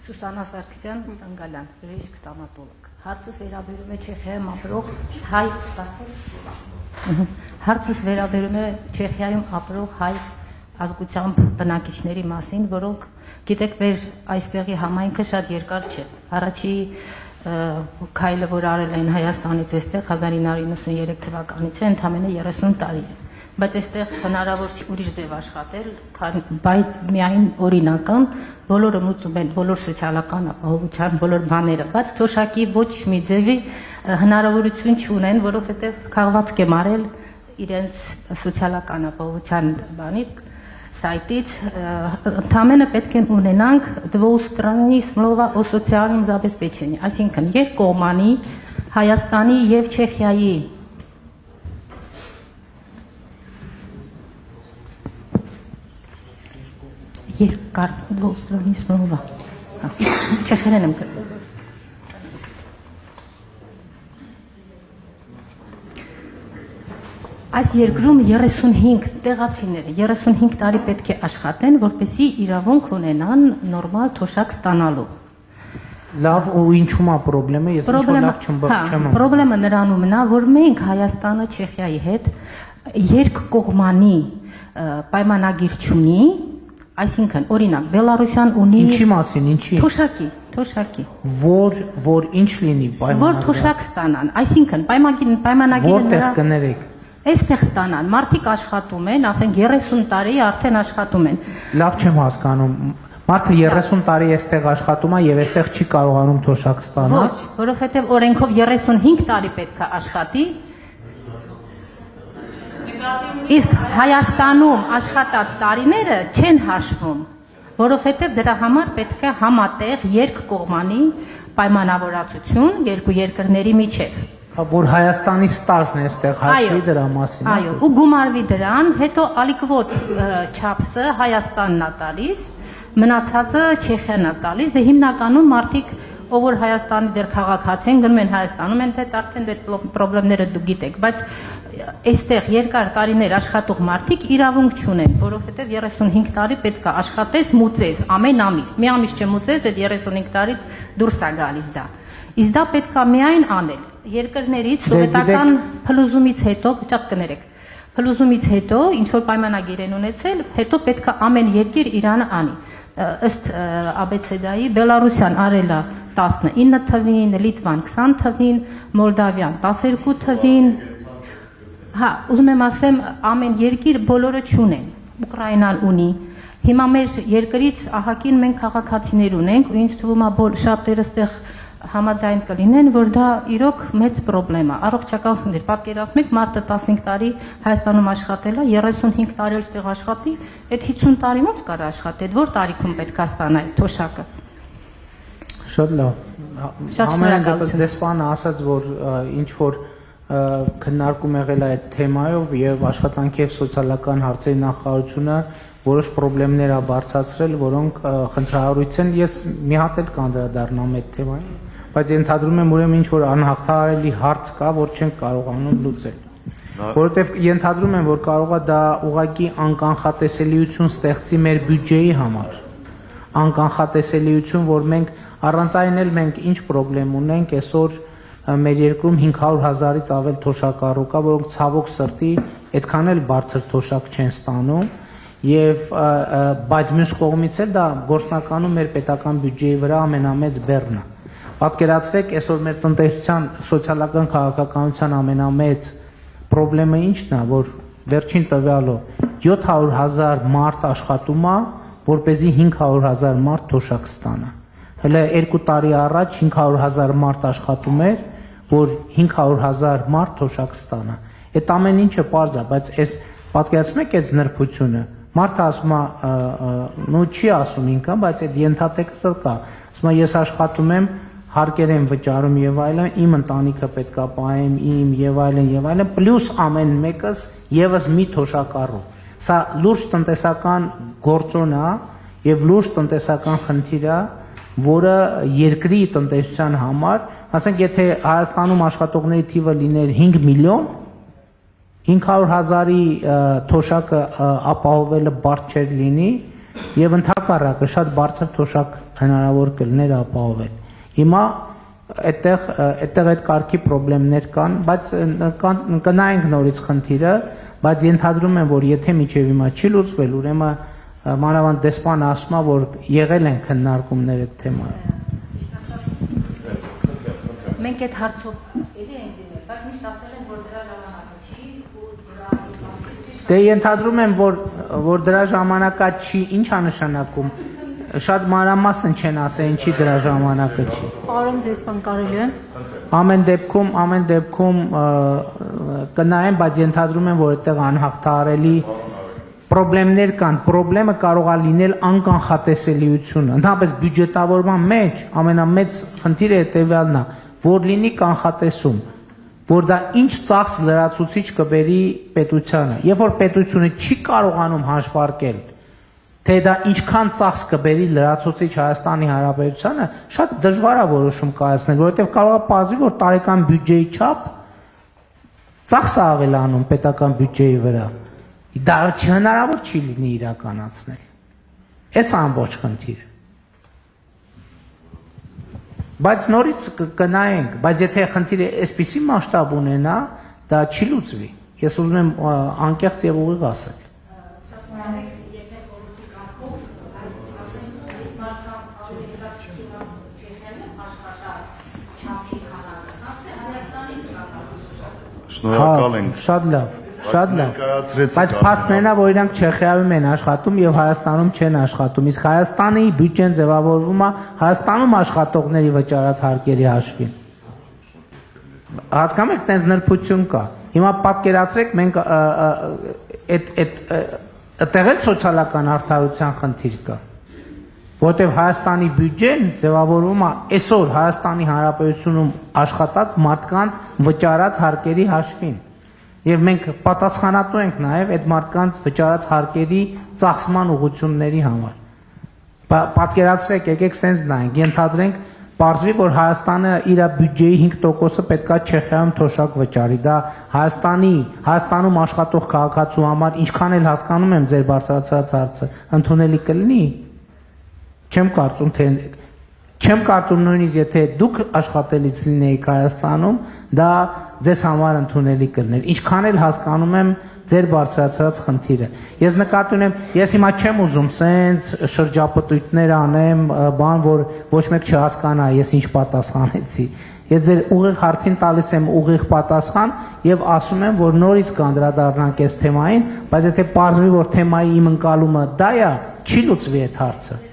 Սուսանա Սարգսյան, Սանգալյան, բժիշկ ստոմատոլոգ։ Հարցս վերաբերում է Չեխիայում ապրող հայ Հարցս վերաբերում է Չեխիայում ապրող հայ ազգությամբ բնակիչների մասին, որոնք գիտեք, մեր այստեղի համայնքը շատ երկար չէ։ Առաջի քայլը, որ արել են Հայաստանից այստեղ 1993 թվականից է, ընդամենը 30 տարի է։ Բայց այստեղ հնարավոր չի ուրիշ ձև աշխատել, բայց միայն օրինական, բոլորը մուծում են բոլոր սոցիալական ապահովության բոլոր բաները, բայց թոշակի ոչ մի ձևի հնարավորություն չունեն, որովհետև քաղվածք եմ արել իրենց սոցիալական ապահովության բանի սայտից, ընդամենը պետք է ունենանք двусторонней смлова о социальном забеспечении, այսինքն երկկողմանի Հայաստանի եւ Չեխիայի երկար двусторонней смлова Չեխերեն եմ Այս երկրում 35 տեղացիները 35 տարի պետք է աշխատեն, որպեսզի իրավունք ունենան նորմալ թոշակ ստանալու։ Լավ, ու ինչու՞մ է խնդրեմը, ես ինչ-որ լավ չեմ։ Խնդրեմը նրանում է, որ մենք Հայաստանը Չեխիայի հետ երկկողմանի պայմանագիր չունի, այսինքն օրինակ Բելարուսյան ունի Ինչի մասին, ինչի։ Թոշակի։ Որ ինչ լինի պայմանագիր։ Որ թոշակ ստանան, այսինքն պայմանագիրը Որտեղ կներեք։ Այստեղ ստանան, մարդիկ աշխատում են, ասենք 30 տարի արդեն աշխատում են։ Լավ չեմ հասկանում։ Մարդը 30 տարի այստեղ աշխատում է եւ այստեղ չի կարողանում թոշակ ստանալ։ Ոչ, որովհետեւ օրենքով 35 տարի պետք է աշխատի։ Իսկ Հայաստանում աշխատած տարիները չեն հաշվում, որովհետեւ դրա համար պետք է համատեղ երկկողմանի պայմանավորվածություն երկու երկրների միջև։ Որ Հայաստանի ստաժն է այստեղ հաշվի դրա մասին։ Այո, ու գումարվի դրան, հետո ալիքվոտ չափսը Հայաստանն է տալիս, մնացածը Չեխիան է տալիս, դե հիմնականում մարդիկ, ով որ Հայաստանի դեր քաղաքացի են, գնում են Հայաստանում, են թե արդեն դե խնդիրները դուք գիտեք, բայց այստեղ երկար տարիներ աշխատող մարդիկ իրավունք չունեն, որովհետև 35 տարի պետք է աշխատես, մուծես ամեն ամիս, մի ամիս չմուծես, այդ 35 տարից դուրս է գալիս դա։ Իսկ դա պետք է միայն անել երկրներից սովետական փլուզումից հետո, ճատ կներեք, փլուզումից հետո ինչ որ պայմանագիր են ունեցել, հետո պետք է ամեն երկիր իրանը անի։ Ըստ աբեցեդայի Բելարուսյան արել է 19 թվին, Լիտվան 20 թվին, Մոլդավյան 12 թվին։ Հա, ուզում եմ ասեմ, ամեն երկիր բոլորը չունեն, Ուկրաինան ունի։ Հիմա մեր երկրից ահագին մենք քաղաքացիներ ունենք, ու ինձ թվում է շատերը այստեղ համաձայն կլինեն, որ դա իրոք մեծ խնդրեմ է, առողջական խնդիր։ Պատկերացնեք, մարդը 15 տարի Հայաստանում աշխատել է, 35 տարի այստեղ աշխատի, այդ 50 տարի ո՞նց կարող աշխատի, այդ որ տարիքում պետք է ստանա այդ թոշակը։ Շատ լավ։ Ամեն դեպս դեսպանը ասաց, որ ինչ որ քննարկում եղել է այդ թեմայով եւ աշխատանքի եւ սոցիալական հարցերի նախարարությունը որոշ խնդիրներ ա բարձրացրել, որոնք խնդրահարույց են, ես մի հատ էլ կանդրադառնամ այդ թեմային, բայց ենթադրում եմ ուրեմն ինչ որ անհաղթահարելի հարց կա, որ չենք կարողանում լուծել։ Որովհետև ենթադրում եմ, որ կարող է դա ուղղակի անկանխատեսելիություն ստեղծի մեր բյուջեի համար։ Անկանխատեսելիություն, որ մենք առանց այն էլ մենք ինչ խնդրեմ ունենք, այսօր մեր երկրում 500,000-ից ավել թոշակառու կա, որոնք ցավոք սրտի այդքան էլ բարձր թոշակ չեն ստանում։ Եվ բայց մյուս կողմից էլ դա գործնականում մեր պետական բյուջեի վրա ամենամեծ բեռն է։ Պատկերացրեք, այսօր մեր տնտեսության սոցիալական քաղաքականության ամենամեծ խնդրեմը ինչն է, որ վերջին տվյալով 700,000 մարդ աշխատում է, որպեսզի 500,000 մարդ թոշակ ստանա։ Հələ 2 տարի առաջ 500,000 մարդ աշխատում էր, որ 500,000 մարդ թոշակ ստանա։ Այդ ամեն ինչը պարզ է, բայց այս պատկերացնում եք այս նրբությունը։ Մարդը ասում է, նո չի ասում ինքան, բայց այդ ենթատեքստը կա։ Ասում է, ես աշխատում եմ, հարկեր եմ վճարում եւ այլն, իմ ընտանիքը պետքա պահեմ, իմ եւ այլն, պլյուս ամեն մեկս եւս մի թոշակառու։ Սա լուրջ տնտեսական գործոն է եւ լուրջ տնտեսական խնդիր է, որը երկրի տնտեսության համար, ասենք, եթե Հայաստանում աշխատողների թիվը լիներ 5 միլիոն, 500,000-ի թոշակը ապահովելը բարդ չէր լինի, եւ ընդհակառակը շատ բարձր թոշակ հնարավոր կլներ ապահովել։ Հիմա այդտեղ այդ կարգի խնդիրներ կան, բայց կնայենք նորից խնդիրը, բայց ենթադրում եմ, որ եթե միջև հիմա չի լուծվել, ուրեմն մանավանդ դեսպանը ասում է, որ եղել են քննարկումներ այդ թեմայով։ Մենք այդ հարցով էլի ենք դիմել, բայց միշտ ասել են, որ դրա ժամանակը չի ու դրա Դե ենթադրում եմ, որ դրա ժամանակը չի, ինչ է նշանակում։ Շատ մանրամասն չեն ասել, ինչի դրա ժամանակը չի։ Պարոն դեսպան, կարելի է։ Ամեն դեպքում կնայեմ, բայց ենթադրում եմ, որ այդտեղ անհաղթահարելի խնդիրներ կան։ Խնդրեմը կարող է լինել անկանխատեսելիությունը։ Ընդհանրապես բյուջետավորման մեջ ամենամեծ խնդիրը հետևյալն է, որ լինի կանխատեսում, որ դա ինչ ծախս լրացուցիչ կբերի պետությանը։ Երբ որ պետությունը չի կարողանում հաշվարկել, թե դա ինչքան ծախս կբերի լրացուցիչ Հայաստանի Հանրապետությանը, շատ դժվար է որոշում կայացնել, որովհետև կարող է պարզվի, որ տարեկան բյուջեի չափ ծախս է ավելանում պետական բյուջեի վրա։ Դա չհնարավոր չի լինի իրականացնել։ Այս ամբողջ խնդիրը։ Բայց նորից կնայենք, բայց եթե խնդիրը այսպիսի մասշտաբ ունենա, դա չի լուծվի։ Ես ուզում եմ անկեղծ եւ ուղիղ ասել։ Շնորհակալ ենք։ Շատ լավ։ Ներկայացրեցիք Բայց փաստն է, որ իրանք Չեխիայում են աշխատում եւ Հայաստանում չեն աշխատում։ Իսկ Հայաստանի բյուջեն ձևավորվում է Հայաստանում աշխատողների վճարած հարկերի հաշվին։ Հասկանում եք, տենց նրբություն կա։ Հիմա պատկերացրեք, մենք այդտեղ էլ սոցիալական արդարության խնդիր կա։ Որտեւ Հայաստանի բյուջեն ձևավորվում է այսօր Հայաստանի Հանրապետությունում աշխատած մարդկանց վճարած հարկերի հաշվին։ Եվ մենք պատասխանատու ենք նաև այդ մարդկանց վճարած հարկերի ծախսման ուղղությունների համար։ Պատկերացրեք, եկեք սենց նայենք, ենթադրենք, պարզվի, որ Հայաստանը իր բյուջեի 5%-ը պետքա Չեխիայում թոշակ վճարի։ Դա Հայաստանում աշխատող քաղաքացու համար, ինչքան էլ հասկանում եմ ձեր բարձրացած հարցը, ընդունելի կլինի։ Չեմ կարծում նույնիսկ եթե դուք աշխատելից լինեիք Հայաստանում, դա ձեզ համար ընդունելի կլներ։ Ինչքան էլ հասկանում եմ ձեր բարձրացրած խնդիրը։ Ես նկատի ունեմ, ես հիմա չեմ ուզում սենց շրջապտույտներ անեմ, բան, որ ոչ մեկ չհասկանա ես ինչ պատասխանեցի։ Ես ձեր ուղիղ հարցին տալիս եմ ուղիղ պատասխան եւ ասում եմ, որ նորից կանդրադառնանք այս թեմային, բայց եթե պարզվի, որ թեմայի իմ ընկալումը դա է, չի լուծվի այդ հարցը։